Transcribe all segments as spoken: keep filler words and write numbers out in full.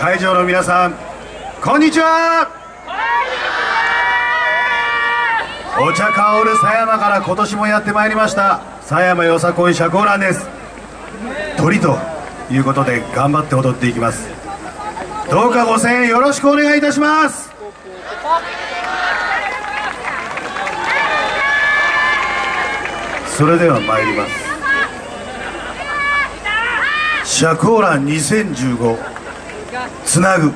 会場の皆さん、こんにちは。お茶香る狭山から今年もやってまいりました狭山よさこい社交欄です。鳥ということで頑張って踊っていきます。どうかご声援よろしくお願いいたします。それでは参ります。社交欄にせんじゅうごつなぐ。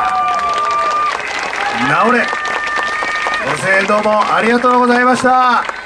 ご声援どうもありがとうございました。